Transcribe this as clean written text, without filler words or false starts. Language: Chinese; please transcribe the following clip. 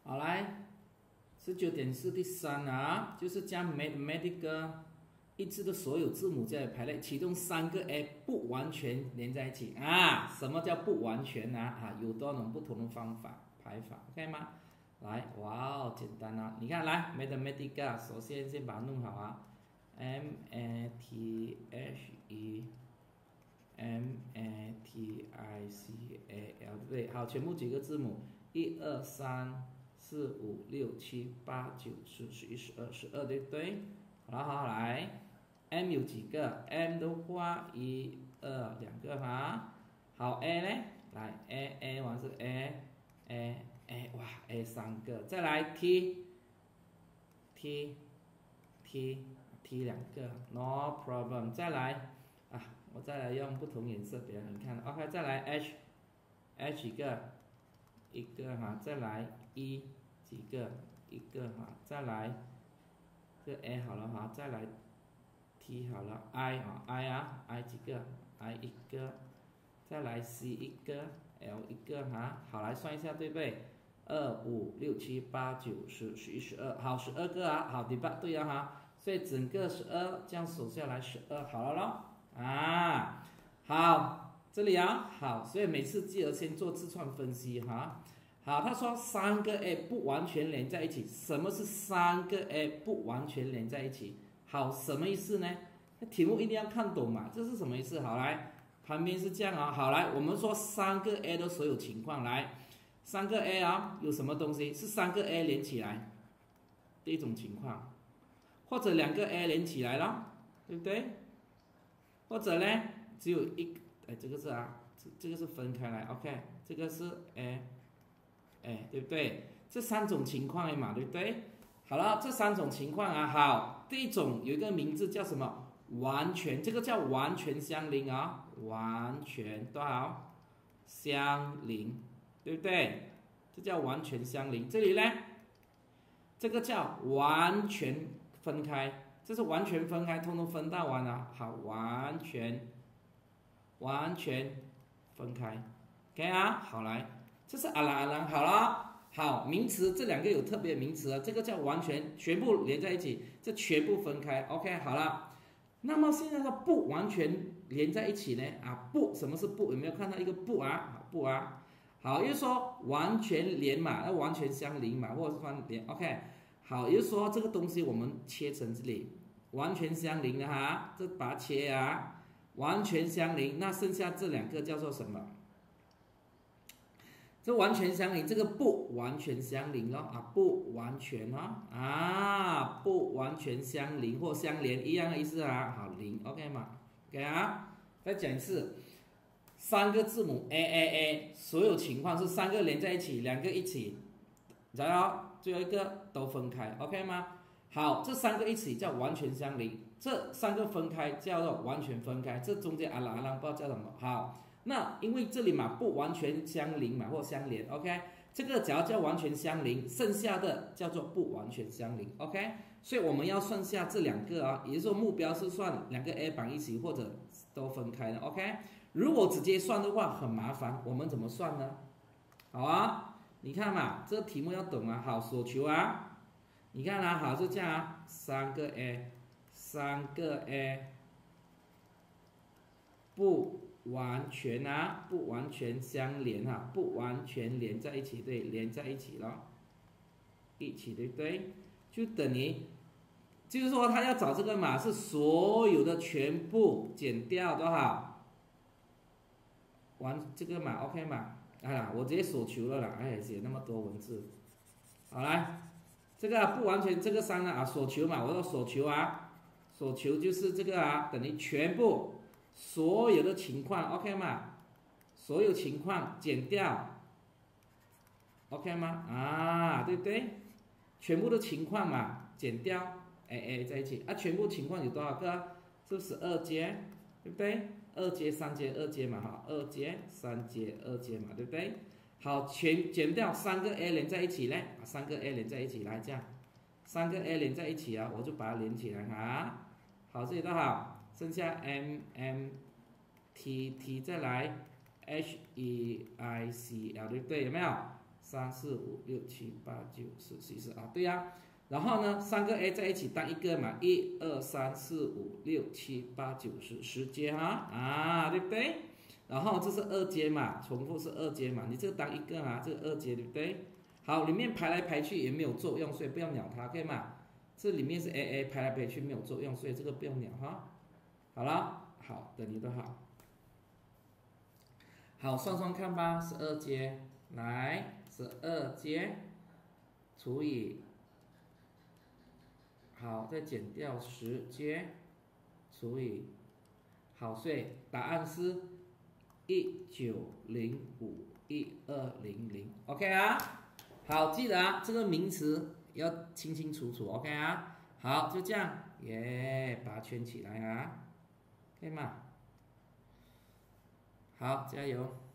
好来，19.4第3啊，就是将 mathematical 一致的所有字母加以排列，其中3个 a 不完全连在一起啊。什么叫不完全啊？有多种不同的方法排法 ，OK 吗？来，哇哦，简单啊！你看来 mathematical， 首先先把它弄好啊 ，mathematical， 对不对？好，全部几个字母？1、2、3、4、5、6、7、8、9、10、11、12，对不对？好，来 ，m 有几个 ？m 的话，1、2、2个哈。好 a 呢？来 a 完是 a， 哇 a 3个。再来 t 2个 ，no problem。再来啊，我再来用不同颜色给你看。OK， 再来 h 几个？1个哈。再来 e 几个？1个哈。再来这 a 好了哈。再来 t 好了 i 几个 ？i 1个。再来 c 1个 ，l 1个哈。好，来算一下，对不对？2、5、6、7、8、9、10、11、12，好，12个啊。好 ，debug 对了哈。所以整个12这样数下来12，好了咯啊。好，这里啊，好，所以每次记得先做字串分析哈。好，他说3个 a 不完全连在一起，什么是3个 a 不完全连在一起？好，什么意思呢？题目一定要看懂嘛，这是什么意思？好，来，旁边是这样啊。好，来，我们说3个 a 的所有情况，来，3个 a 啊，有什么东西是3个 a 连起来？第一种情况，或者2个 a 连起来了，对不对？或者呢，只有这个是啊，这个是分开来 ，OK， 这个是 a， 对不对？这3种情况嘛，对不对？好了，这3种情况啊，好，第一种有一个名字叫什么？完全，这个叫完全相邻啊，完全多少？相邻，对不对？这叫完全相邻。这里呢，这个叫完全分开。这是完全分开，通通分到完了，好，完全分开 ，OK 啊，好来，这是阿郎，好了，好，名词这2个有特别名词啊，这个叫完全全部连在一起，这全部分开 ，OK 好了。那么现在的不完全连在一起呢？啊，不，什么是不？有没有看到一个不啊？不啊，好，也就是说完全连嘛，要完全相邻嘛，或者是完连 ，OK。好，也就是说这个东西我们切成这里，完全相邻的哈，这把它切啊，完全相邻。那剩下这2个叫做什么？这完全相邻，这个不完全相邻咯啊，不完全哦啊，不完全相邻或相连一样的意思啊。好，零 ，OK 吗 ？OK 啊，再讲一次，3个字母 a， 所有情况是3个连在一起，2个一起，然后最后一个都分开 ，OK 吗？好，这3个一起叫完全相邻，这3个分开叫做完全分开，这中间阿拉不知道叫什么。好，那因为这里嘛不完全相邻嘛或相连 ，OK， 这个只要叫完全相邻，剩下的叫做不完全相邻 ，OK， 所以我们要算下这2个啊，也就是说目标是算2个 a 绑一起或者都分开的 ，OK。如果直接算的话很麻烦，我们怎么算呢？好啊。你看嘛，这个题目要懂啊，好，所求啊，你看啊，好，就这样啊，3个 a， 不完全啊，不完全相连啊，不完全连在一起，对，连在一起了，一起对不对？就等于，就是说他要找这个嘛，是所有的全部减掉多少？这个嘛 ，OK 嘛？哎呀，我直接所求了啦，哎，写那么多文字，好来，这个不完全这个3呢啊，所求嘛，我说所求啊，所求就是这个啊，等于全部所有的情况 ，OK 嘛？所有情况减掉 ，OK 吗？啊，对不对？全部的情况嘛，减掉 a 在一起啊，全部情况有多少个？是不是12节？对不对？2节、3节、2节嘛，哈，2节、3节、2节嘛，对不对？好，全减掉3个 a 连在一起呢，把3个 a 连在一起来，这样，3个 a 连在一起啊，我就把它连起来哈。好，这里都好，剩下 t 再来 h e i c l， 对不对？有没有 3、4、5、6、7、8、9、10、11、12啊，对呀、然后呢，3个 A 在一起当一个嘛，1、2、3、4、5、6、7、8、9、10阶哈啊，对不对？然后这是2阶嘛，重复是2阶嘛，你这个当一个嘛，这个2阶对不对？好，里面排来排去也没有作用，所以不要鸟它，可以吗？这里面是 AA 排来排去没有作用，所以这个不用鸟哈。好了，好，等你的好。好，算算看吧，12阶，来12阶除以，好，再减掉10阶除以，好，所以答案是1905120，OK 啊？好，记得啊，这个名词要清清楚楚，OK 啊？好，就这样，耶，把它圈起来啊，可以吗？好，加油。